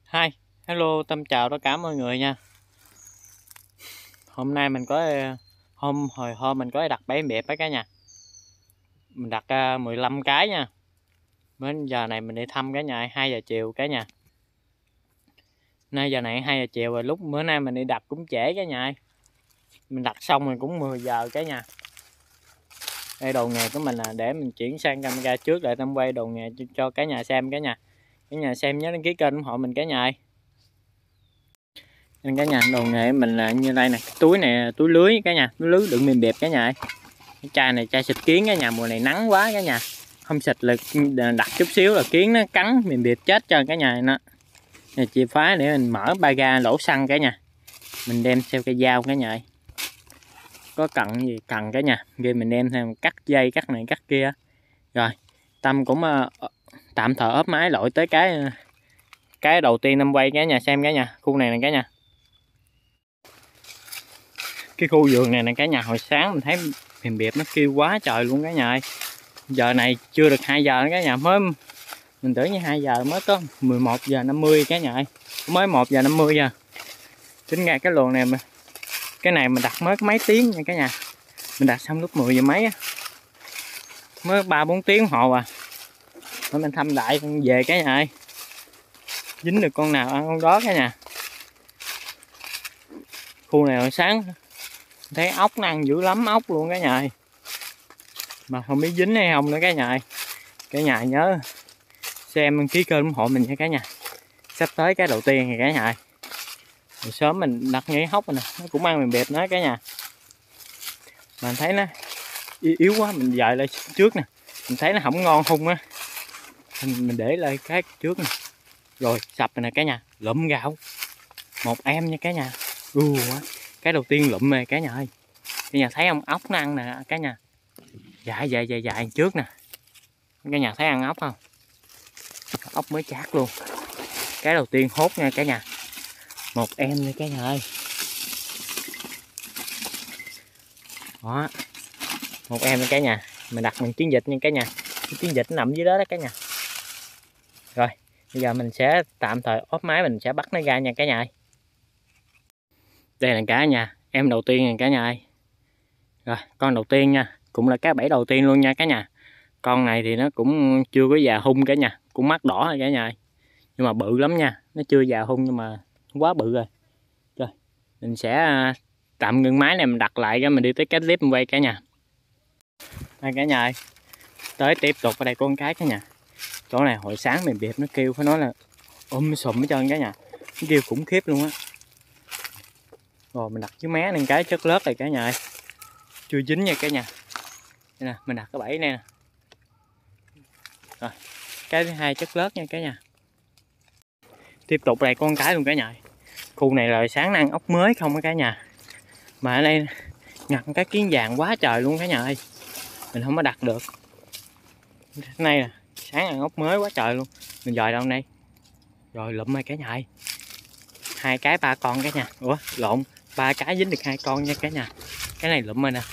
Hi, hello, Tâm chào tất cả mọi người nha. Hôm nay mình có hồi hôm mình có đặt bẫy bẹp á cả nhà. Mình đặt 15 cái nha. Đến giờ này mình đi thăm cả nhà 2 giờ chiều cả nhà. Nay giờ này 2 giờ chiều rồi, lúc bữa nay mình đi đặt cũng trễ cả nhà. Mình đặt xong rồi cũng 10 giờ cả nhà. Đây đồ nghề của mình là để mình chuyển sang camera trước lại Tâm quay đồ nghề cho cả nhà xem cả nhà. Cả nhà xem nhớ đăng ký kênh ủng hộ mình cả nhà. Nên cả nhà đồ nghề mình là như đây nè, túi này túi lưới cả nhà, túi lưới đựng mềm bẹp cả nhà. Cái chai này chai xịt kiến cả nhà, mùa này nắng quá cả nhà, không xịt là đặt chút xíu là kiến nó cắn mềm bẹp chết cho cả nhà. Nó này chìa khóa để mình mở ba ga lỗ xăng cả nhà, mình đem theo cây dao cả nhà, có cần gì cần cả nhà kia mình đem theo cắt dây cắt này cắt kia. Rồi Tâm cũng tạm thời ốp máy lội tới cái đầu tiên Tâm quay cả nhà xem cả nhà. Khu này nè cả nhà, cái khu vườn này nè cả nhà, hồi sáng mình thấy mềm bẹp nó kêu quá trời luôn cả nhà ơi. Giờ này chưa được 2 giờ nữa cả nhà, mới mình tưởng như 2 giờ mới có 11 giờ 50 cả nhà ơi, mới 1 giờ 50 giờ. Tính ra cái luồng này mà cái này mình đặt mới có mấy tiếng nha cả nhà, mình đặt xong lúc 10 giờ mấy á, mới 3-4 tiếng hồ à. Để mình thăm đại con về cả nhà ơi, dính được con nào ăn con đó cả nhà. Khu này hồi sáng thấy ốc nó ăn dữ lắm, ốc luôn cả nhà ơi, mà không biết dính hay không nữa cả nhà ơi. Cả nhà nhớ xem đăng ký kênh ủng hộ mình nha cả nhà, sắp tới cái đầu tiên này cả nhà ơi. Rồi sớm mình đặt nhảy hốc rồi nè, nó cũng ăn mềm bẹp nữa cả nhà, mà thấy nó yếu quá mình dời lại trước nè, mình thấy nó không ngon hung á, mình để lại cái trước nè. Rồi sập rồi nè cả nhà, lụm gạo một em nha cả nhà. Cái đầu tiên lụm này cả nhà ơi, cả nhà thấy không, ốc nó ăn nè cả nhà, dài trước nè cả nhà, thấy ăn ốc không, ốc mới chát luôn. Cái đầu tiên hốt nha cả nhà, một em nha cả nhà ơi. Đó, một em nha cả nhà, mình đặt bằng chiến dịch nha cả nhà, cái chiến dịch nó nằm dưới đó đó cả nhà. Rồi bây giờ mình sẽ tạm thời ốp máy, mình sẽ bắt nó ra nha cả nhà ơi. Đây là cả nhà, em đầu tiên nha cả nhà ơi. Rồi con đầu tiên nha, cũng là cái bẫy đầu tiên luôn nha cả nhà. Con này thì nó cũng chưa có già hung cả nhà, cũng mắt đỏ rồi cả nhà ơi, nhưng mà bự lắm nha, nó chưa già hung nhưng mà quá bự rồi. Rồi mình sẽ tạm ngưng máy này, mình đặt lại cái mình đi tới cái clip mình quay cả nhà. Đây cả nhà ơi, tới tiếp tục ở đây con cái cả nhà. Chỗ này hồi sáng mềm bẹp nó kêu phải nói là sùm hết trơn cả nhà, nó kêu khủng khiếp luôn á. Rồi mình đặt dưới mé nên cái chất lớt này cả nhà ơi, chưa dính nha cả nhà. Đây nè, mình đặt cái bẫy này nè. Rồi cái thứ hai chất lớt nha cả nhà. Tiếp tục đây con cái luôn cả nhà. Khu này là sáng ăn ốc mới không á cả nhà, mà ở đây ngặt cái kiến vàng quá trời luôn cả nhà ơi, mình không có đặt được. Cái này nè, sáng ăn ốc mới quá trời luôn, mình dời đâu đây. Rồi lụm rồi cả nhà ơi, 2 cái 3 con cả nhà. Ủa lộn, 3 cái dính được 2 con nha cả nhà. Cái này lụm rồi nè,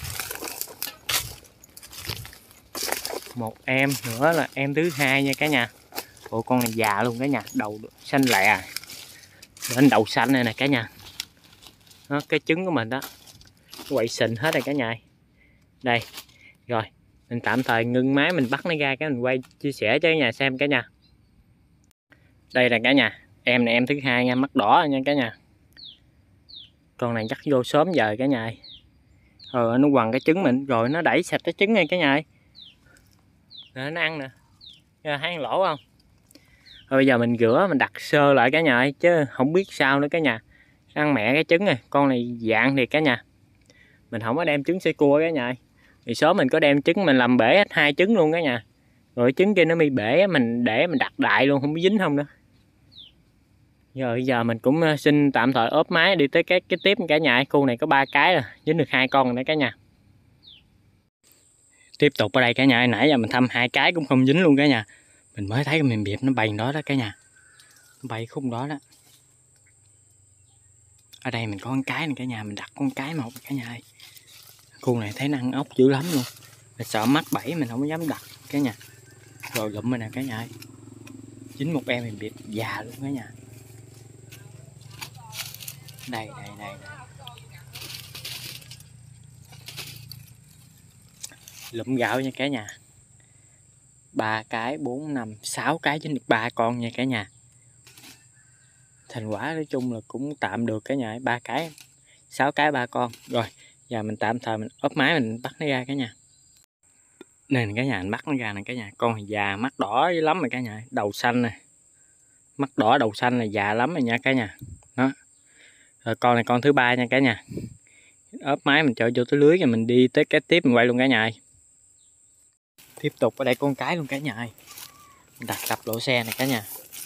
một em nữa là em thứ hai nha cả nhà. Ủa con này già luôn cả nhà, đầu xanh lẹ, bên đầu xanh này nè cả nhà. Đó, cái trứng của mình đó quậy sình hết rồi cả nhà. Đây rồi mình tạm thời ngưng máy, mình bắt nó ra cái mình quay chia sẻ cho cả nhà xem cả nhà. Đây là cả nhà, em này em thứ hai nha, mắt đỏ nha cả nhà. Con này chắc vô sớm giờ cả nhà. Rồi nó quằn cái trứng mình, rồi nó đẩy sạch cái trứng này cả nhà. Rồi nó ăn nè, thấy ăn lỗ không. Rồi bây giờ mình rửa mình đặt sơ lại cả nhà, chứ không biết sao nữa cả nhà, ăn mẹ cái trứng này. Con này dạng thì cả nhà, mình không có đem trứng xay cua cả nhà. Thì sớm mình có đem trứng mình làm bể hết 2 trứng luôn cả nhà, rồi trứng kia nó bị bể, mình để mình đặt đại luôn, không biết dính không nữa. Rồi giờ mình cũng xin tạm thời ốp máy đi tới cái tiếp cả nhà. Khu này có 3 cái rồi, dính được 2 con nữa cả nhà. Tiếp tục ở đây cả nhà, nãy giờ mình thăm 2 cái cũng không dính luôn cả nhà. Mình mới thấy cái mềm bẹp nó bay đó đó cả nhà, nó bay khung đó đó. Ở đây mình có con cái này cả nhà, mình đặt con cái một cả nhà ơi. Khu này thấy nó ăn ốc dữ lắm luôn, mình sợ mắc bẫy mình không có dám đặt cả nhà. Rồi lụm rồi nè cả nhà ơi, dính một em mềm bẹp già luôn cả nhà. Đây đây đây, đây. Lụm gạo nha cả nhà. 3 cái 4 5 6 cái chính được 3 con nha cả nhà. Thành quả nói chung là cũng tạm được cả nhà. 3 cái 6 cái 3 con. Rồi giờ mình tạm thời mình ốp máy mình bắt nó ra cả nhà. Này cả nhà, mình bắt nó ra nè cả nhà. Con già mắt đỏ dữ lắm rồi cả nhà. Đầu xanh nè. Mắt đỏ đầu xanh là già lắm rồi nha cả nhà. Đó. Rồi con này con thứ 3 nha cả nhà. Ốp máy mình cho vô tới lưới rồi mình đi tới cái tiếp mình quay luôn cả nhà. Tiếp tục ở đây con cái luôn cả nhà ơi. Đặt cặp đổ xe này cả nhà.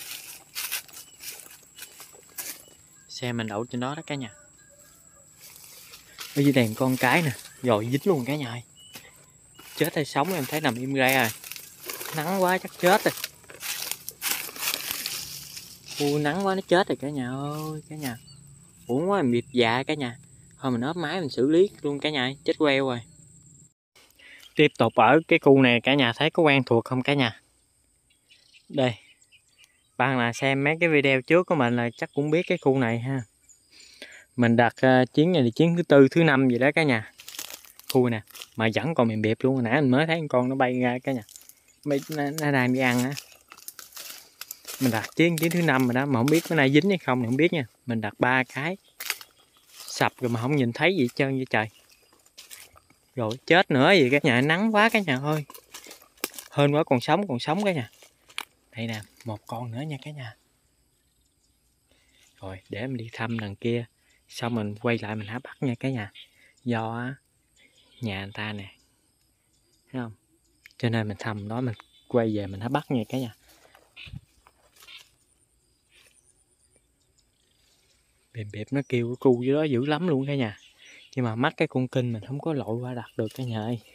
Xe mình đậu trên đó đó cả nhà. Ở dưới đèn con cái nè. Rồi dính luôn cả nhà ơi. Chết hay sống em thấy nằm im ra rồi. Nắng quá chắc chết rồi. Nắng quá nó chết rồi cả nhà ơi. Cả nhà uổng quá mình bịp dạ cả nhà. Thôi mình ốp máy mình xử lý luôn cả nhà ơi. Chết queo rồi. Tiếp tục ở cái khu này cả nhà thấy có quen thuộc không cả nhà. Đây. Bạn là xem mấy cái video trước của mình là chắc cũng biết cái khu này ha. Mình đặt chuyến này là chuyến thứ 4 thứ 5 gì đó cả nhà. Khu nè, mà vẫn còn mềm bẹp luôn. Hồi nãy mình mới thấy con nó bay ra cả nhà. Nó đang đi ăn á. Mình đặt chuyến thứ 5 rồi đó, mà không biết cái này dính hay không thì không biết nha. Mình đặt 3 cái. Sập rồi mà không nhìn thấy gì hết trơn vậy trời. Rồi chết nữa gì cả nhà, nắng quá cả nhà ơi. Hên quá còn sống cả nhà. Đây nè, một con nữa nha cả nhà. Rồi để mình đi thăm đằng kia. Xong mình quay lại mình há bắt nha cả nhà. Do nhà người ta nè. Thấy không? Cho nên mình thăm đó mình quay về mình há bắt nha cả nhà. Bẹp bẹp nó kêu cái cu dưới đó dữ lắm luôn cả nhà. Nhưng mà mắc cái con kinh mình không có lội qua đặt được cả nhà ơi.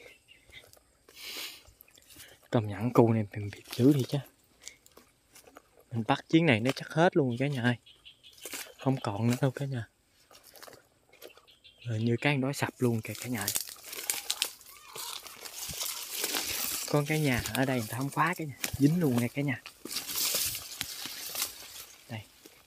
Công nhận cu này bẹp bẹp dữ đi chứ. Mình bắt chuyến này nó chắc hết luôn cả nhà ơi. Không còn nữa đâu cả nhà. Rồi như cái đó sập luôn kìa cả nhà ơi. Con cái nhà ở đây người ta không khóa cái nhà. Dính luôn nè cả nhà. Đây.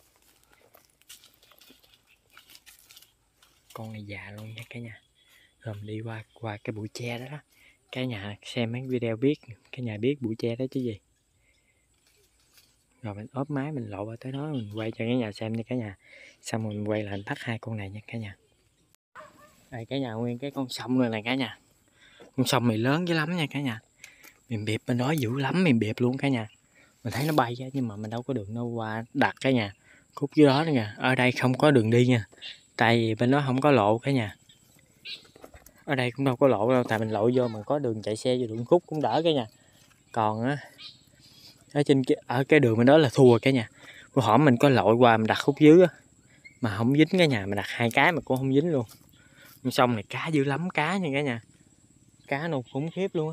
Con này già luôn nha cả nhà. Rồi mình đi qua cái bụi tre đó đó. Cả nhà xem mấy video biết. Cả nhà biết bụi tre đó chứ gì. Rồi mình ốp máy mình lộ qua tới đó mình quay cho cả nhà xem nha cả nhà. Xong rồi mình quay lại mình bắt 2 con này nha cả nhà. Đây cả nhà nguyên cái con sông này cả nhà. Con sông này lớn dữ lắm nha cả nhà. Mềm bẹp bên đó dữ lắm, mềm bẹp luôn cả nhà. Mình thấy nó bay ra nhưng mà mình đâu có đường đâu qua đặt cả nhà. Khúc dưới đó nữa nha. Ở đây không có đường đi nha. Tại vì bên đó không có lộ cả nhà. Ở đây cũng đâu có lộ đâu. Tại mình lộ vô mà có đường chạy xe vô đường khúc cũng đỡ cả nhà. Còn á ở trên ở cái đường bên đó là thua cả nhà. Của hổm mình có lội qua mình đặt khúc dưới á, mà không dính cả nhà. Mình đặt 2 cái mà cũng không dính luôn. Sông này cá dữ lắm cá nha cả nhà. Cá nục khủng khiếp luôn á.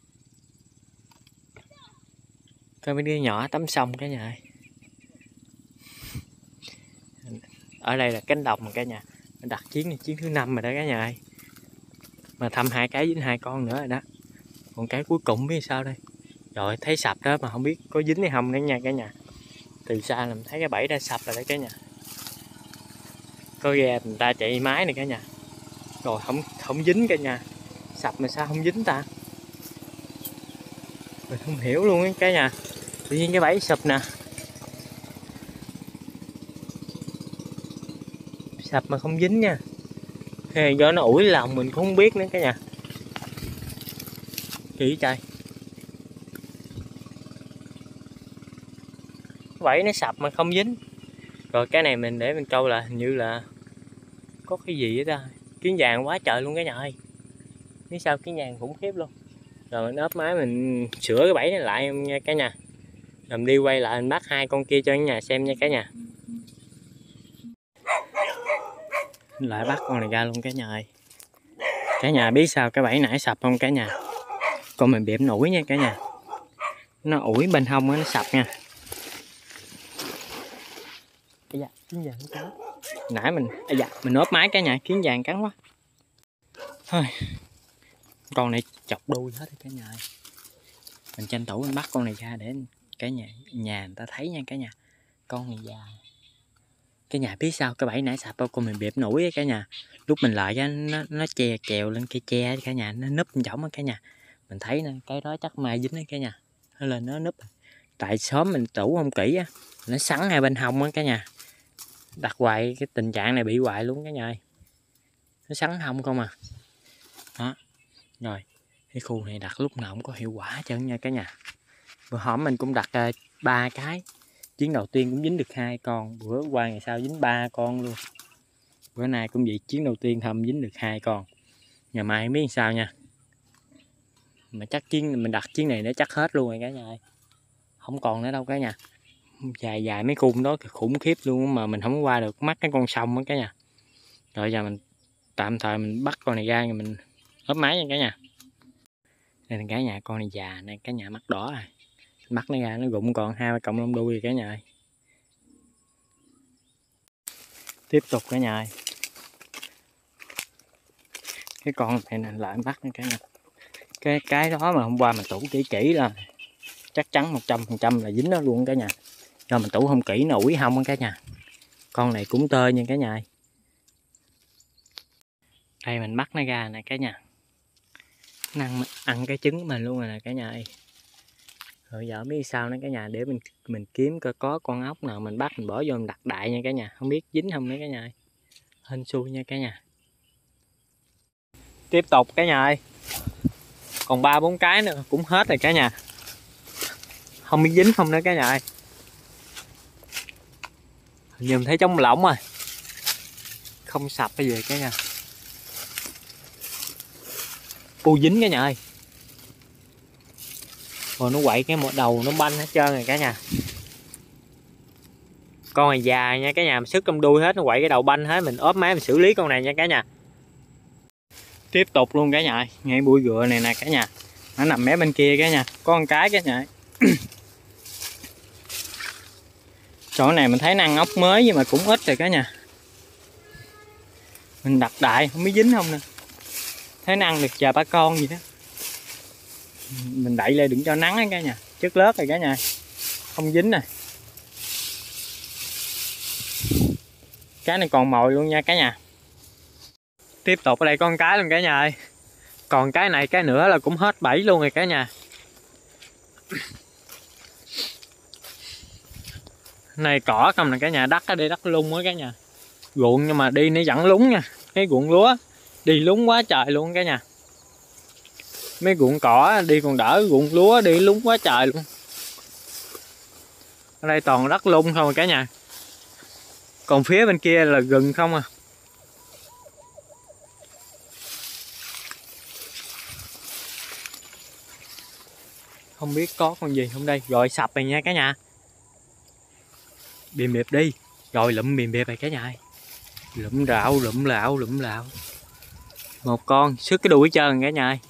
Coi mấy đứa nhỏ tắm sông cả nhà ơi. Ở đây là cánh đồng mà cả nhà. Mình đặt chuyến này chuyến thứ 5 rồi đó cả nhà ơi. Mà thăm 2 cái dính 2 con nữa rồi đó. Còn cái cuối cùng biết sao đây. Rồi thấy sập đó mà không biết có dính hay không nữa nha cả nhà. Từ xa là mình thấy cái bẫy đã sập rồi đấy cả nhà. Có ghe người ta chạy máy này cả nhà. Rồi không dính cả nhà. Sập mà sao không dính ta. Mình không hiểu luôn á cả nhà. Tự nhiên cái bẫy sụp nè. Sập mà không dính nha. Hay do nó ủi lòng mình cũng không biết nữa cả nhà. Kỳ trời. Bẫy nó sập mà không dính. Rồi cái này mình để mình câu là hình như là có cái gì vậy ta. Kiến vàng quá trời luôn cả nhà ơi. Phía sau kiến vàng khủng khiếp luôn. Rồi mình ốp máy mình sửa cái bẫy này lại nha cả nhà. Rồi mình đi quay lại mình bắt 2 con kia cho cả nhà xem nha cả nhà. Lại bắt con này ra luôn cả nhà ơi. Cả nhà biết sao cái bẫy nãy sập không cả nhà. Con mình bẹp nổi nha cả nhà. Nó ủi bên hông nó sập nha. Dạ, kiến vàng cắn. Nãy mình ốp máy cả nhà, kiến vàng cắn quá. Thôi. Con này chọc đuôi hết cả nhà ơi. Mình tranh thủ mình bắt con này ra để cả nhà người ta thấy nha cả nhà. Con này già. Cái nhà biết sao cái bẫy nãy sạp bao con mình bẹp nổi á cả nhà. Lúc mình lại á nó trèo lên cây tre cả nhà, nó núp chỏng á cả nhà. Mình thấy nè, cái đó chắc mai dính đấy cả nhà. Nó lên nó núp. Tại sớm mình tủ không kỹ á, nó sắn ngay bên hông á cả nhà. Đặt hoài cái tình trạng này bị hoài luôn cả nhà ơi. Nó sắn hông không à. Đó. Rồi, cái khu này đặt lúc nào cũng có hiệu quả hết trơn nha cả nhà. Bữa hổm mình cũng đặt 3 cái. Chuyến đầu tiên cũng dính được 2 con, bữa qua ngày sau dính 3 con luôn. Bữa nay cũng vậy, chuyến đầu tiên thăm dính được 2 con. Ngày mai không biết sao nha. Mà chắc mình đặt chuyến này nó chắc hết luôn rồi cả nhà ơi. Không còn nữa đâu cả nhà. Dài dài mấy cung đó khủng khiếp luôn mà mình không qua được, mắc cái con sông đó cả nhà. Rồi giờ mình tạm thời mình bắt con này ra rồi mình ốp máy nha cả nhà. Đây là cả nhà, con này già này cả nhà, mắt đỏ rồi. Mắt nó ra nó rụng còn 2-3 cọng lông đuôi rồi cả nhà ơi. Tiếp tục cả nhà ơi. Cái con này là lại bắt nha cả nhà. Cái đó mà hôm qua mình tủ kỹ là chắc chắn 100% là dính nó luôn cả nhà. Do mình tủ không kỹ nó ủi hông cả nhà. Con này cũng tơi nha cả nhà ơi. Đây mình bắt nó ra nè cả nhà. Nó ăn cái trứng của mình luôn rồi nè cả nhà ơi. Rồi giờ biết sao nữa cả nhà, để mình kiếm coi có con ốc nào mình bắt mình bỏ vô mình đặt đại nha cả nhà, không biết dính không nữa cả nhà ơi. Hên xui nha cả nhà. Tiếp tục cả nhà ơi. Còn 3-4 cái nữa cũng hết rồi cả nhà. Không biết dính không nữa cả nhà ơi. Hình như mình thấy trống lỏng rồi. Không sập cái gì cả nhà. U dính cả nhà ơi. Rồi nó quậy cái một đầu nó banh hết trơn rồi cả nhà. Con này già nha cả nhà, mình sức trong đuôi hết, nó quậy cái đầu banh hết, mình ốp máy mình xử lý con này nha cả nhà. Tiếp tục luôn cả nhà, ngay bụi gựa này nè cả nhà. Nó nằm mé bên kia cả nhà, có con cái cả nhà. Chỗ này mình thấy năng ốc mới nhưng mà cũng ít rồi cả nhà. Mình đặt đại không biết dính không nè. Thấy năng được vài ba con gì đó. Mình đậy lên đừng cho nắng á cả nhà, chất lớp rồi cả nhà. Không dính nè. Cái này còn mồi luôn nha cả nhà. Tiếp tục ở đây con cái luôn cả nhà ơi. Còn cái này cái nữa là cũng hết bẫy luôn rồi cả nhà. Này cỏ không nè cả nhà, đất ở đây đất lung á cả nhà. Ruộng nhưng mà đi nó vẫn lúng nha. Cái ruộng lúa đi lúng quá trời luôn cả nhà. Mấy ruộng cỏ đi còn đỡ, ruộng lúa đi lúng quá trời luôn. Ở đây toàn đất lung không rồi cả nhà. Còn phía bên kia là rừng không à. Không biết có con gì không đây. Rồi sập rồi nha cả nhà. Bìm bẹp đi. Rồi lụm bìm bẹp rồi cả nhà. Lụm rạo. Một con sức cái đuôi hết trơn cả nhà.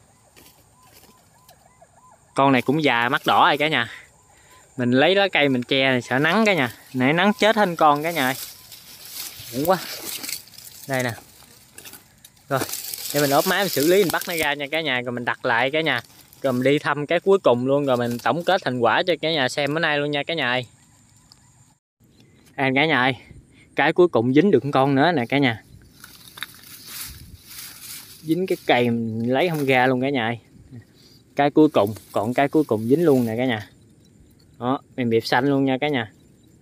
Con này cũng già mắt đỏ rồi cả nhà. Mình lấy lá cây mình che này sợ nắng cả nhà. Nãy nắng chết hết con cả nhà. Uổng quá. Đây nè. Rồi để mình ốp máy mình xử lý mình bắt nó ra nha cả nhà. Rồi mình đặt lại cả nhà. Rồi mình đi thăm cái cuối cùng luôn. Rồi mình tổng kết thành quả cho cả nhà xem bữa nay luôn nha cả nhà ơi. Cả nhà ơi. Cái cuối cùng dính được con nữa nè cả nhà. Dính cái cây mình lấy không ra luôn cả nhà ơi. Cái cuối cùng, còn cái cuối cùng dính luôn nè cả nhà. Đó, mình bịp xanh luôn nha cả nhà.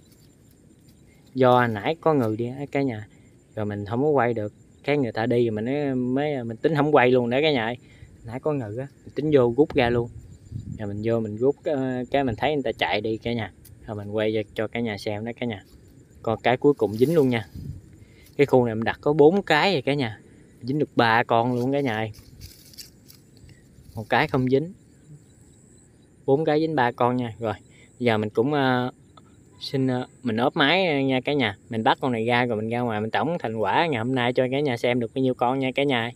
Do nãy có người đi cả nhà. Rồi mình không có quay được. Cái người ta đi rồi mình tính không quay luôn nữa cả nhà ơi. Nãy có người á, mình tính vô rút ra luôn. Rồi mình vô mình rút cái mình thấy người ta chạy đi cả nhà. Rồi mình quay cho cả nhà xem đó cả nhà. Còn cái cuối cùng dính luôn nha. Cái khu này mình đặt có 4 cái rồi cả nhà. Dính được 3 con luôn cả nhà ơi. Một cái không dính. 4 cái dính 3 con nha. Rồi giờ mình cũng mình ốp máy nha cả nhà. Mình bắt con này ra rồi mình ra ngoài mình tổng thành quả ngày hôm nay cho cả nhà xem được bao nhiêu con nha cả nhà.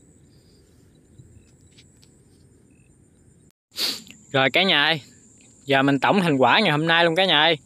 Rồi cả nhà ơi. Giờ mình tổng thành quả ngày hôm nay luôn cả nhà ơi.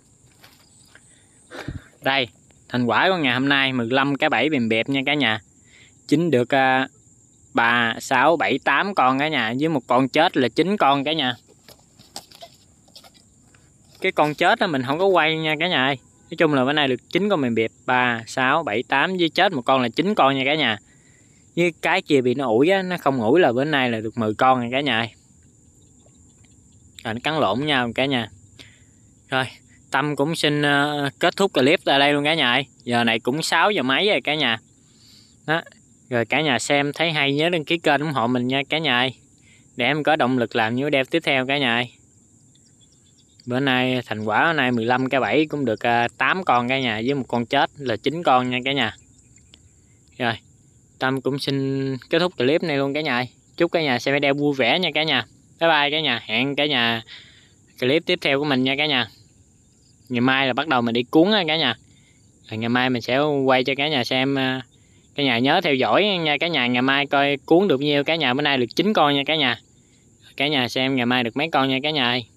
Đây, thành quả của ngày hôm nay 15 cái bẫy bìm bẹp nha cả nhà. Chín được 3, 6, 7, 8 con cả nhà. Với một con chết là 9 con cả nhà. Cái con chết đó mình không có quay nha cả nhà ơi. Nói chung là bữa nay được 9 con mèn bẹp, 3, 6, 7, 8 với chết một con là 9 con nha cả nhà. Với cái chia bị nó ủi á, nó không ủi là bữa nay là được 10 con nha cả nhà. Rồi nó cắn lộn với nhau cả nhà. Rồi, Tâm cũng xin kết thúc clip tại đây luôn cả nhà. Giờ này cũng 6 giờ mấy rồi cả nhà. Đó. Rồi cả nhà xem thấy hay nhớ đăng ký kênh ủng hộ mình nha cả nhà. Để em có động lực làm những video tiếp theo cả nhà. Bữa nay thành quả bữa nay 15 cái bẫy cũng được 8 con cả nhà, với một con chết là 9 con nha cả nhà. Rồi, Tâm cũng xin kết thúc clip này luôn cả nhà. Chúc cả nhà xem video vui vẻ nha cả nhà. Bye bye cả nhà, hẹn cả nhà clip tiếp theo của mình nha cả nhà. Ngày mai là bắt đầu mình đi cuốn cả nhà. Rồi ngày mai mình sẽ quay cho cả nhà xem. Cả nhà nhớ theo dõi nha cả nhà, ngày mai coi cuốn được nhiêu cả nhà. Bữa nay được 9 con nha cả nhà. Cả nhà xem ngày mai được mấy con nha cả nhà.